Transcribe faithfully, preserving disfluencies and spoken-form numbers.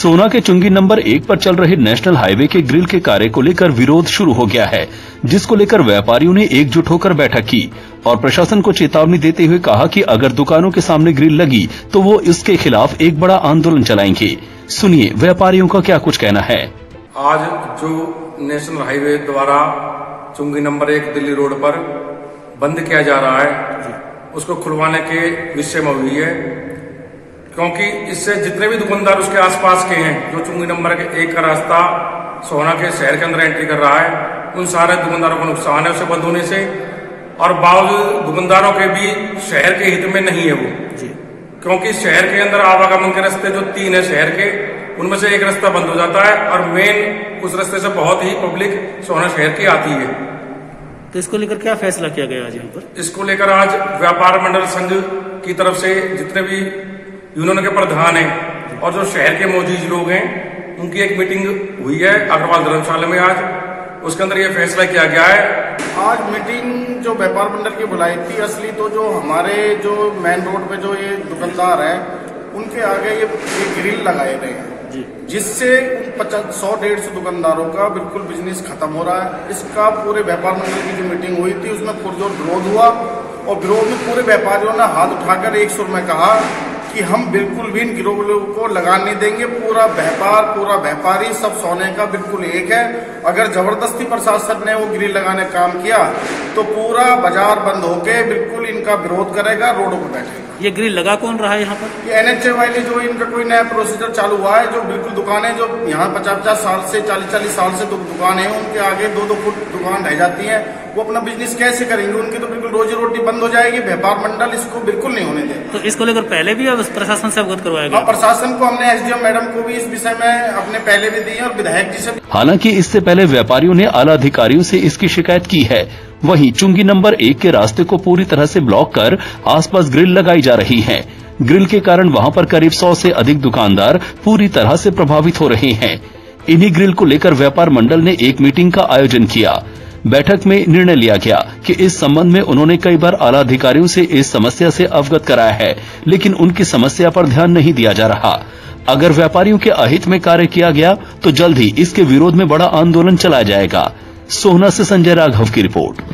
सोहना के चुंगी नंबर एक पर चल रहे नेशनल हाईवे के ग्रिल के कार्य को लेकर विरोध शुरू हो गया है, जिसको लेकर व्यापारियों ने एकजुट होकर बैठक की और प्रशासन को चेतावनी देते हुए कहा कि अगर दुकानों के सामने ग्रिल लगी तो वो इसके खिलाफ एक बड़ा आंदोलन चलाएंगे। सुनिए व्यापारियों का क्या कुछ कहना है। आज जो नेशनल हाईवे द्वारा चुंगी नंबर एक दिल्ली रोड पर बंद किया जा रहा है, उसको खुलवाने के विषय में हुई है, क्योंकि इससे जितने भी दुकानदार उसके आसपास के हैं, जो चुंगी नंबर के एक का रास्ता सोहना के शहर के अंदर एंट्री कर रहा है, उन सारे दुकानदारों को नुकसान है उसे बंद होने से। और बावजूद दुकानदारों के भी शहर के हित में नहीं है वो, क्योंकि शहर के अंदर आवागमन के रास्ते जो तीन है शहर के, उनमें से एक रास्ता बंद हो जाता है और मेन उस रास्ते से बहुत ही पब्लिक सोहना शहर की आती है। तो इसको लेकर क्या फैसला किया गया आज यहाँ पर? इसको लेकर आज व्यापार मंडल संघ की तरफ से जितने भी यूनियन के प्रधान हैं और जो शहर के मौजूद लोग हैं, उनकी एक मीटिंग हुई है अग्रवाल धर्मशाला में आज। उसके अंदर ये फैसला किया गया है। आज मीटिंग जो व्यापार मंडल की बुलाई थी, असली तो जो हमारे जो मेन रोड पे जो ये दुकानदार हैं, उनके आगे ये, ये ग्रिल लगाए गए हैं, जिससे पचास सौ डेढ़ सौ दुकानदारों का बिल्कुल बिजनेस खत्म हो रहा है। इसका पूरे व्यापार मंडल की जो मीटिंग हुई थी, उसमें पुरजोर विरोध हुआ और विरोध में पूरे व्यापारियों ने हाथ उठाकर एक सुर में कहा कि हम बिल्कुल भी इन गिरोह को लगाने नहीं देंगे। पूरा व्यापार, पूरा व्यापारी सब सोने का बिल्कुल एक है। अगर जबरदस्ती प्रशासन ने वो ग्रिल लगाने काम किया तो पूरा बाजार बंद होके बिल्कुल इनका विरोध करेगा, रोडों पर बैठेगा। ये ग्रिल लगा कौन रहा है यहाँ पर? ये एनएचए वाले जो इनका कोई नया प्रोसीजर चालू हुआ है, जो बिल्कुल दुकानें जो यहाँ पचास पचास साल से चालीस चालीस साल से दुकान है, उनके आगे दो दो फुट दुकान रह जाती है, वो अपना बिजनेस कैसे करेंगे? उनकी तो बिल्कुल रोजी रोटी बंद हो जाएगी। व्यापार मंडल इसको बिल्कुल नहीं होने देगा। तो इसको लेकर पहले भी प्रशासन से अवगत करवाया गया? हाँ, प्रशासन को हमने एसडीएम मैडम को भी इस विषय में अपने पहले भी दी है और विधायक जी से। हालांकि इससे पहले व्यापारियों ने आला अधिकारियों से इसकी शिकायत की है। वहीं चुंगी नंबर एक के रास्ते को पूरी तरह से ब्लॉक कर आसपास ग्रिल लगाई जा रही है। ग्रिल के कारण वहां पर करीब सौ से अधिक दुकानदार पूरी तरह से प्रभावित हो रहे हैं। इन्हीं ग्रिल को लेकर व्यापार मंडल ने एक मीटिंग का आयोजन किया। बैठक में निर्णय लिया गया कि इस संबंध में उन्होंने कई बार आला अधिकारियों से इस समस्या से अवगत कराया है, लेकिन उनकी समस्या पर ध्यान नहीं दिया जा रहा। अगर व्यापारियों के अहित में कार्य किया गया तो जल्द ही इसके विरोध में बड़ा आंदोलन चलाया जाएगा। सोहना से संजय राघव की रिपोर्ट।